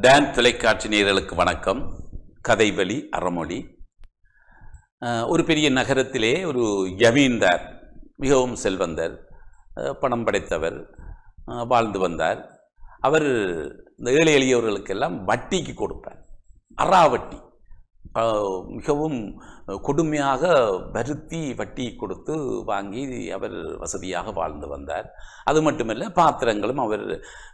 Don தொலைக்காட்சி நேயர்களுக்கு வணக்கம். கதைவழி அறமொழி. ஒரு பெரிய நகரத்திலே ஒரு ஜமீன்தார், மிகவும் செல்வந்தர், பணம் படைத்தவர் வாழ்ந்து வந்தார். அவர் இந்த ஏழை எளியவர்களுக்கெல்லாம் வட்டிக்கு கொடுப்பார். அறாவட்டி மிகவும் கொடுமையாக வருத்தி வட்டி கொடுத்து வாங்கி அவர் வசதியாக வாழ்ந்து வந்தார். அது மட்டுமல்ல, பாத்திரங்களும் அவர்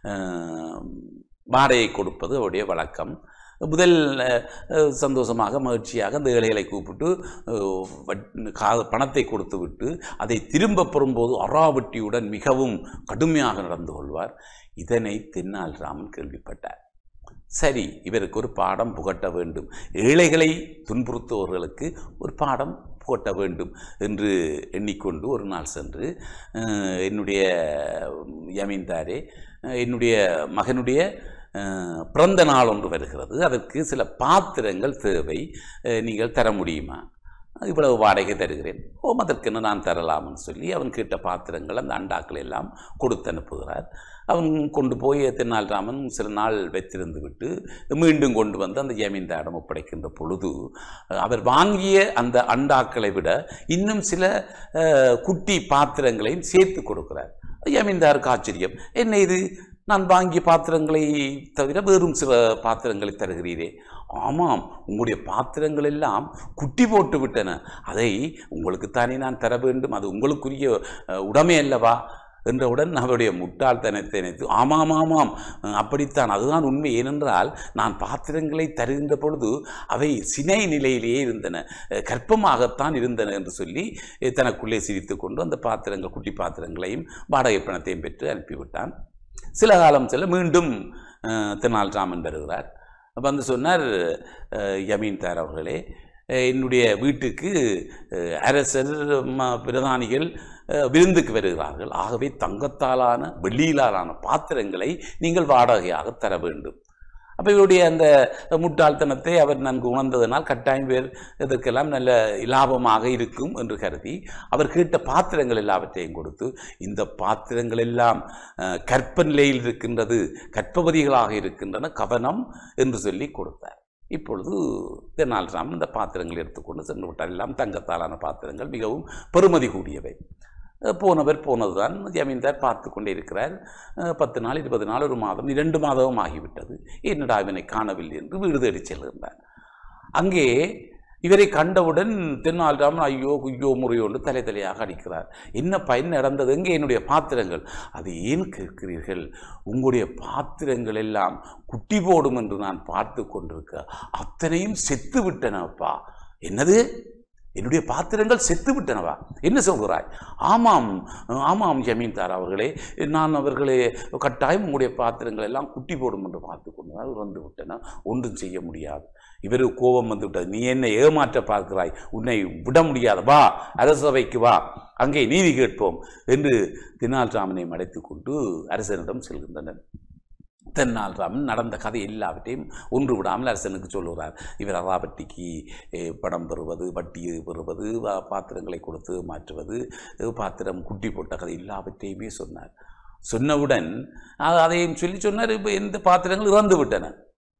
வாடகை கொடுப்பது அவருடைய வழக்கம். முதல் சந்தோஷமாக மகிழ்ச்சியாக அந்த ஏழைகளை கூப்பிட்டு பணத்தை கொடுத்து விட்டு அதை திரும்ப பெறும்போது அறாவட்டியுடன் மிகவும் கடுமையாக நடந்து கொள்வார். இதனை தென்னால் ராமன் கேள்விப்பட்டார். சரி, இவருக்கு ஒரு பாடம் புகட்ட வேண்டும், ஏழைகளை துன்புறுத்துவர்களுக்கு ஒரு பாடம் புகட்ட வேண்டும் என்று எண்ணிக்கொண்டு ஒரு நாள் சென்று, என்னுடைய ஜமீன்தாரே, என்னுடைய மகனுடைய பிறந்த நாள் ஒன்று வருகிறது, அதற்கு சில பாத்திரங்கள் தேவை, நீங்கள் தர முடியுமா? இவ்வளவு வாடகை தருகிறேன். அதற்கென்ன நான் தரலாம்னு சொல்லி அவன் கேட்ட பாத்திரங்கள், அந்த அண்டாக்கள் எல்லாம் கொடுத்து அனுப்புகிறார். அவன் கொண்டு போய் தென்னால் ராமன் சில நாள் வைத்திருந்து விட்டு மீண்டும் கொண்டு வந்து அந்த ஜமீன்தாரிடம் ஒப்படைக்கின்ற பொழுது, அவர் வாங்கிய அந்த அண்டாக்களை விட இன்னும் சில குட்டி பாத்திரங்களையும் சேர்த்து கொடுக்கிறார். ஜமீன்தாருக்கு ஆச்சரியம், என்ன இது, நான் வாங்கிய பாத்திரங்களை தவிர வேறும் சில பாத்திரங்களை தருகிறீரே? ஆமாம், உங்களுடைய பாத்திரங்கள் எல்லாம் குட்டி போட்டு விட்டன, அதை உங்களுக்குத்தானே நான் தர வேண்டும், அது உங்களுக்குரிய உடைமை அல்லவா என்றவுடன் அவருடைய முட்டாள்தனத்தை நினைத்து, ஆமாம் ஆமாம் அப்படித்தான், அதுதான் உண்மை. ஏனென்றால் நான் பாத்திரங்களை தருகின்ற பொழுது அவை சினை நிலையிலேயே இருந்தன, கற்பமாகத்தான் இருந்தன என்று சொல்லி தனக்குள்ளே சிரித்து கொண்டு அந்த பாத்திரங்கள், குட்டி பாத்திரங்களையும் வாடகை பணத்தையும் பெற்று அனுப்பிவிட்டான். சில காலம் செல்ல மீண்டும் தென்னால் ராமன் வருகிறார். வந்து சொன்னார், ஜமீன்தார் அவர்களே, என்னுடைய வீட்டுக்கு அரசர் பிரதானிகள் விருந்துக்கு வருகிறார்கள், ஆகவே தங்கத்தாலான வெள்ளியிலான பாத்திரங்களை நீங்கள் வாடகையாக தர வேண்டும். அப்போ இவருடைய அந்த முட்டாள்தனத்தை அவர் நன்கு உணர்ந்ததனால் கட்டாயம் பேர் இதற்கெல்லாம் நல்ல லாபமாக இருக்கும் என்று கருதி அவர் கேட்ட பாத்திரங்கள் எல்லாவற்றையும் கொடுத்து, இந்த பாத்திரங்கள் எல்லாம் கற்ப நிலையில் இருக்கின்றது, கற்பவதிகளாக இருக்கின்றன, கவனம் என்று சொல்லி கொடுத்தார். இப்பொழுது தென்னால் ராமன் இந்த பாத்திரங்கள் எடுத்துக்கொண்டு சென்று விட்டார். எல்லாம் தங்கத்தாலான பாத்திரங்கள், மிகவும் பெறுமதி கூடியவை. போனவர் போனதுதான். ஜமீன்தார் பார்த்து கொண்டே இருக்கிறார். 10 நாள், 20 நாள், ஒரு மாதம், 2 மாதமும் ஆகிவிட்டது. என்னடா இவனை காணவில்லை என்று வீடு தேடி செல்கின்றார். அங்கே இவரை கண்டவுடன் தென்னால் ராமன் ஐயோ குய்யோ முறையோண்டு தலையாக அடிக்கிறார். என்ன பயன் நடந்தது? எங்கே என்னுடைய பாத்திரங்கள்? அது ஏன் கேட்கிறீர்கள்? உங்களுடைய பாத்திரங்கள் எல்லாம் குட்டி போடும் என்று நான் பார்த்து கொண்டிருக்க அத்தனையும் செத்து விட்டனப்பா. என்னது, என்னுடைய பாத்திரங்கள் செத்து விட்டனவா? என்ன சொல்கிறாய்? ஆமாம் ஆமாம் ஜமீன்தார் அவர்களே, நான் அவர்களே கட்டாயம் உங்களுடைய பாத்திரங்கள் எல்லாம் குட்டி போடும் என்று பார்த்து கொண்டு வந்து விட்டன, ஒன்றும் செய்ய முடியாது. இவரு கோபம் வந்து விட்டது. நீ என்னை ஏமாற்ற பார்க்கிறாய், உன்னை விட முடியாது, வா அரசவைக்கு வா, அங்கே நீதி கேட்போம் என்று தென்னால் ராமனை அழைத்து கொண்டு அரசனிடம் செல்கின்றனர். தென்னால் ராமன் நடந்த கதை எல்லாவற்றையும் ஒன்று விடாமல் அரசனுக்கு சொல்லுகிறார். இவர் அறாவட்டிக்கு பணம் பெறுவது, வட்டி பெறுவது, பாத்திரங்களை கொடுத்து மாற்றுவது, பாத்திரம் குட்டி போட்ட கதை எல்லாவற்றையுமே சொன்னார். சொன்னவுடன் அதையும் சொல்லி சொன்னார், இப்போ எந்த பாத்திரங்கள் இறந்து விட்டன.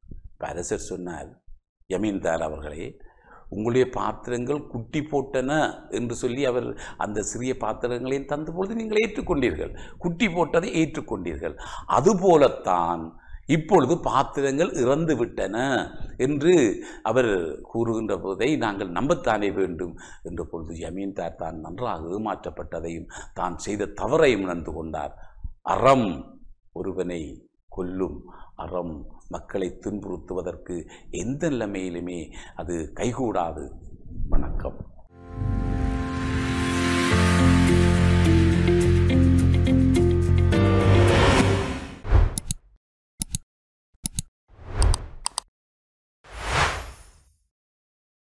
அரசர் சொன்னார், ஜமீன்தார் அவர்களே, உங்களுடைய பாத்திரங்கள் குட்டி போட்டன என்று சொல்லி அவர் அந்த சிறிய பாத்திரங்களையும் தந்தபொழுது நீங்கள் ஏற்றுக்கொண்டீர்கள், குட்டி போட்டதை ஏற்றுக்கொண்டீர்கள். அதுபோலத்தான் இப்பொழுது பாத்திரங்கள் இறந்து விட்டன என்று அவர் கூறுகின்ற போதை நாங்கள் நம்பத்தானே வேண்டும் என்ற பொழுது ஜமீன்தார் தான் நன்றாக ஏமாற்றப்பட்டதையும் தான் செய்த தவறையும் உணர்ந்து கொண்டார். அறம் ஒருவனை கொல்லும், அறம் மக்களை துன்புறுத்துவதற்கு எந்த நிலைமையிலுமே அது கைகூடாது. வணக்கம்.